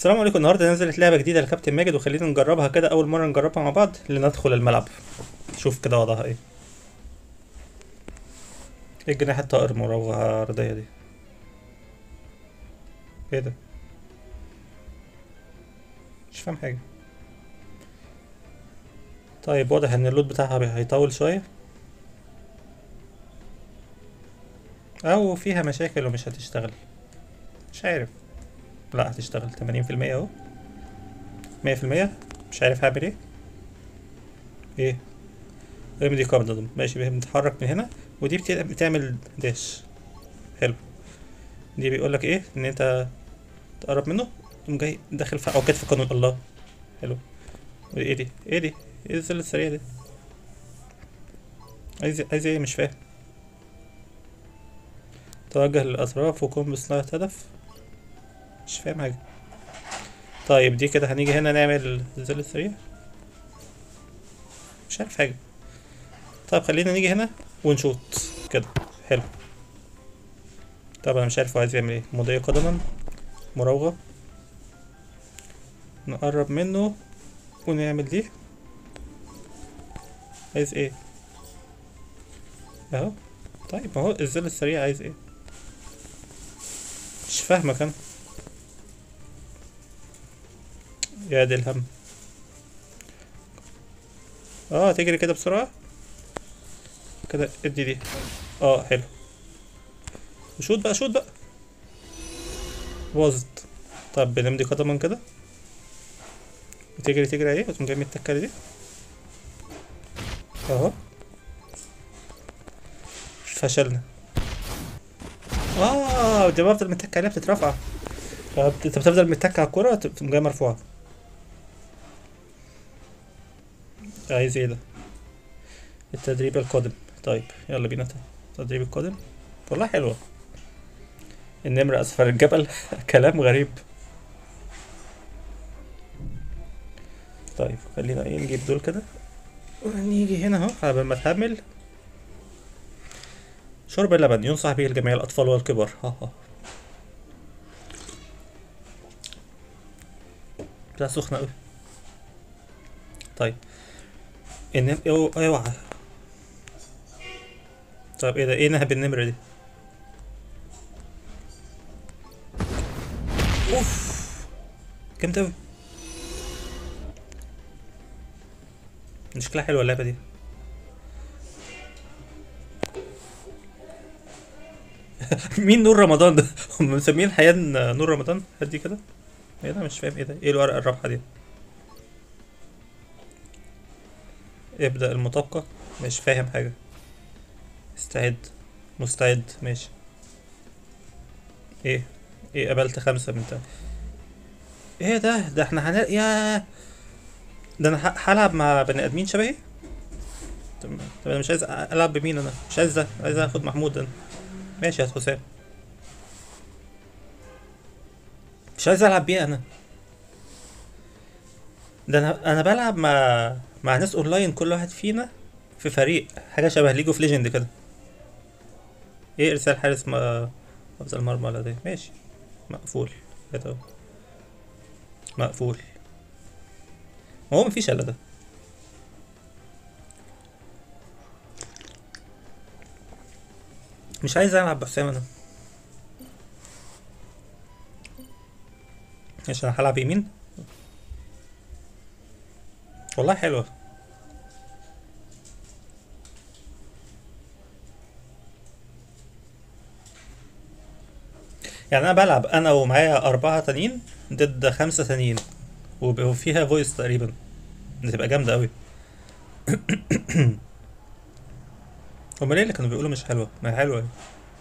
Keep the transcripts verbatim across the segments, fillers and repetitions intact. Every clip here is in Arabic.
السلام عليكم. النهارده نزلت لعبه جديده لكابتن ماجد وخلينا نجربها كده، اول مره نجربها مع بعض لندخل الملعب. شوف كده وضعها ايه. ايه الجناح الطائر المراوغه ارضيه دي؟ ايه ده؟ مش فاهم حاجه. طيب واضح ان اللود بتاعها بي- هيطول شويه، او فيها مشاكل ومش هتشتغل. مش عارف. لا هتشتغل تمانين في المية اهو. مية في المية. مش عارف هعمل ايه. ايه؟ ام دي كارد ماشي، بنتحرك من هنا. ودي بت- بتعمل داش. حلو. دي بيقولك ايه؟ ان انت تقرب منه تقوم جاي داخل في عكات في قانون الله. حلو. ايه دي؟ ايه دي؟ ايه الزل السريع دي؟ عايز عايز ايه؟ مش فاهم. توجه للأطراف وقم بصناعة هدف. مش فاهم حاجة. طيب دي كده هنيجي هنا نعمل الزل السريع. مش عارف حاجة. طيب خلينا نيجي هنا ونشوط كده. حلو. طب انا مش عارف هو عايز يعمل ايه. مضي قدما. مراوغة. نقرب منه ونعمل دي. عايز ايه؟ اهو. طيب ما هو الزل السريع عايز ايه؟ مش فاهمك انا. يا دي الهم. اه تجري كده بسرعة. كده ادي دي. اه حلو. شوت بقى شوت بقى. باظت. طب بنمضي قدما كده وتجري تجري ايه وتقوم جاي من التكة دي. اهو. فشلنا. اه دي بفضل متك عليها بتترفع. فبت- انت بتفضل متك على الكرة تقوم جاية مرفوعة. عايز ايه ده؟ التدريب القادم. طيب يلا بينا. التدريب القادم. والله حلوة. النمر أسفل الجبل. كلام غريب. طيب خلينا ايه نجيب دول كده ونيجي هنا اهو قبل ما تحمل. شرب اللبن ينصح به الجميع الأطفال والكبار. ها ها. بتاع سخنة أوي. طيب. النمر أو- اوعى. طيب ايه ده؟ ايه نهب النمر دي؟ اوف. جامد أوي. شكلها حلوة اللعبة دي. مين نور رمضان ده؟ هم مسمين الحياة نور رمضان؟ هدي كده. ايه ده؟ مش فاهم ايه ده. ايه الورقة الرابحة دي؟ ابدأ المطابقة. مش فاهم حاجة. استعد. مستعد ماشي. ايه؟ ايه قبلت خمسة من تاني. ايه ده؟ ده احنا هن يا ده انا ه- هلعب مع بني ادمين شبهي. طب طب انا مش عايز أ- العب بمين؟ انا مش عايز ده. عايز اخد محمود انا. ماشي يا حسام. مش عايز العب بيه انا. ده انا انا بلعب مع مع ناس اونلاين، كل واحد فينا في فريق، حاجة شبه ليج اوف ليجند كده. ايه ارسال حارس ما افضل مرمى ولا ده؟ ماشي. مقفول. كده. مقفول. ما هو مفيش الا ده. مش عايز العب بحسام انا. عشان هلعب يمين. والله حلوة. يعني انا بلعب انا ومعايا اربعة تانيين ضد خمسة تانيين، وب- وفيها فويس تقريبا. بتبقى جامدة اوي. هما ليه اللي كانوا بيقولوا مش حلوة؟ ما هي حلوة أوي.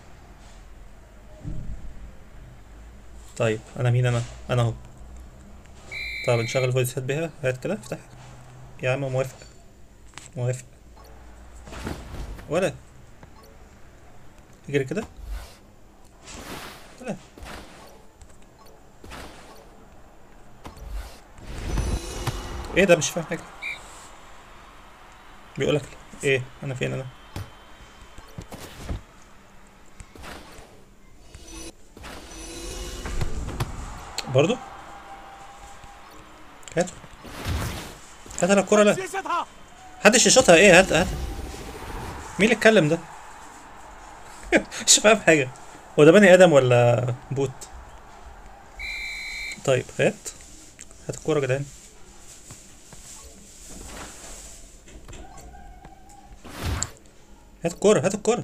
طيب انا مين انا؟ انا اهو. طب نشغل فويس هات بيها. هات كده افتح. يا عم موافق. موافق. ولا اجري كده. ولا. ايه ده؟ مش فاهم حاجة. بيقولك ايه؟ انا فين انا؟ برضو. هاتوا. هات انا الكورة. لا 接下他！ محدش يشوطها. ايه؟ هات هات. مين اللي اتكلم ده؟ مش فاهم حاجة. هو ده بني ادم ولا بوت؟ طيب هات. هات الكورة يا جدعان. هات الكورة هات الكورة.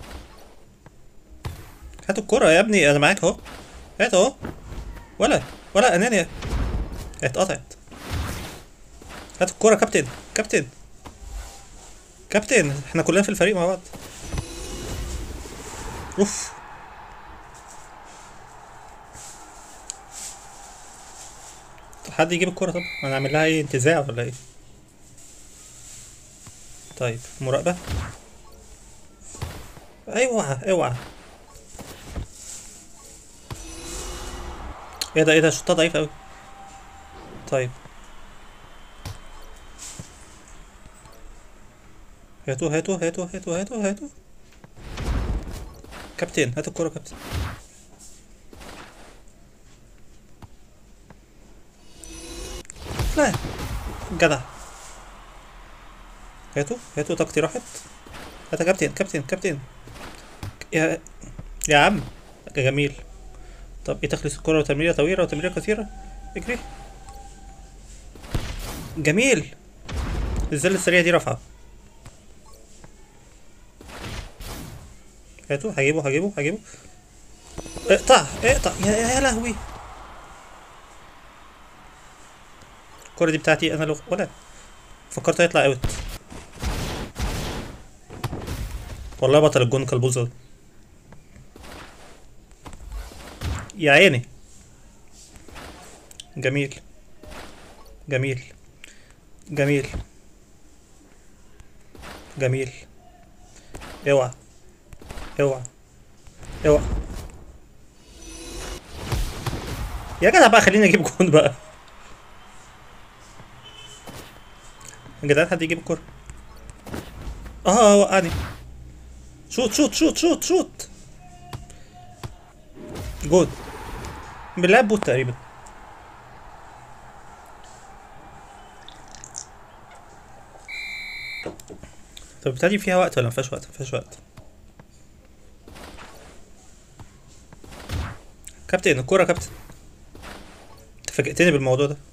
هات الكورة يا ابني، انا معاك اهو. هات اهو. ولا ولا اناني. اتقطعت. هات الكورة كابتن. كابتن. كابتن احنا كلنا في الفريق مع بعض. اوف. طب حد يجيب الكورة. طب انا اعمل لها ايه؟ انتزاع ولا ايه؟ طيب مراقبة. اوعى اوعى. ايه ده؟ ايه ده؟ شوطها ضعيف اوي. طيب هاتوا هاتوا هاتوا هاتوا هاتوا هاتوا. كابتن هات الكورة كابتن. لا جدع. هاتوا هاتوا. طاقتي راحت. هات يا كابتن كابتن كابتن. يا يا عم. جميل. طب ايه تخليص الكرة؟ وتمريرة طويلة وتمريرة قصيرة. اجري. جميل. الزل السريع دي رافعة. هاتوا. هجيبه هجيبه هجيبه. اقطع اقطع. يا يا لهوي. الكرة دي بتاعتي انا. لو ولا فكرت هيطلع اوت. والله بطل الجون كالبوزة ده. يا عيني. جميل. جميل. جميل. جميل. اوعى. اوعى. اوعى. يا جدع بقى خليني اجيب جون بقى. يا جدعان حد يجيب الكرة. اه وقعني. شوت شوت شوت شوت شوت. جون. بالله بوت تقريبا. طب بتاعتي فيها وقت ولا مفيهاش وقت؟ مفيهاش وقت. كابتن الكورة كابتن. انت فاجئتني بالموضوع ده.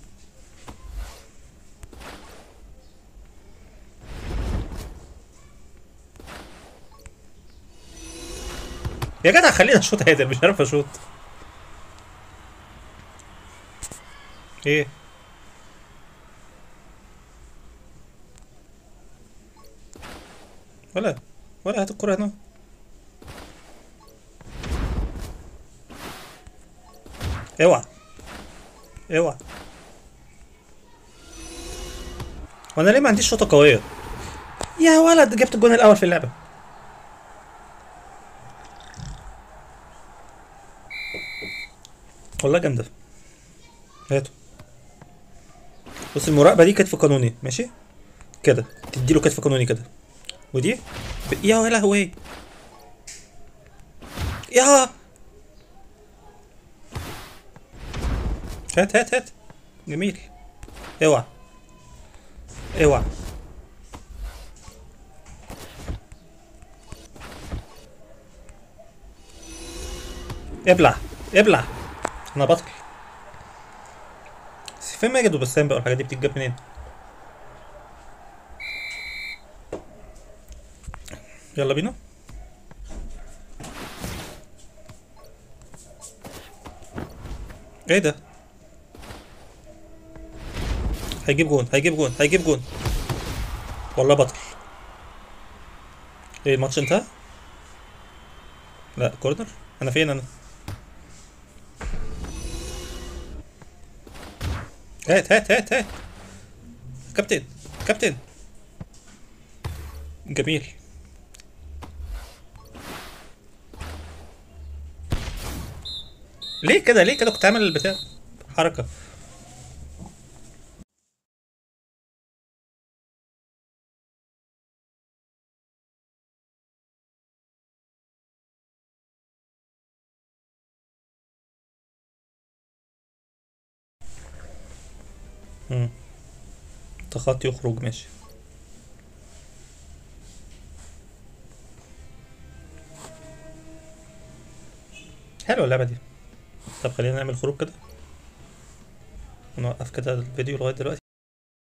يا جدع خلينا اشوط عادل. مش عارف اشوط. ايه؟ ولا ولا هات الكورة هنا. اوعى. اوعى. وانا ليه ما عنديش شوطة قوية؟ يا ولد جبت الجون الاول في اللعبة. والله جامدة. هاتوا. بص المراقبة دي كتف قانوني ماشي. كده تديله كتف قانوني كده. ودي ب... يا لهوي. يا هات هات هات. جميل. اوعى. اوعى. ابلع. ابلع. انا بطل. بس فين ماجد وبسام بقى والحاجات دي بتتجاب منين؟ يلا بينا. ايه ده؟ هيجيب جون هيجيب جون هيجيب جون. والله بطل. ايه الماتش انتهى؟ لا كورنر. انا فين انا؟ هات هات هات هات. كابتن. كابتن. جميل. ليه كده؟ ليه كده؟ كنت عامل البتاع حركة. مم. تخطي وخروج ماشي. حلوة اللعبة دي. طب خلينا نعمل خروج كده ونوقف كده الفيديو لغاية دلوقتي.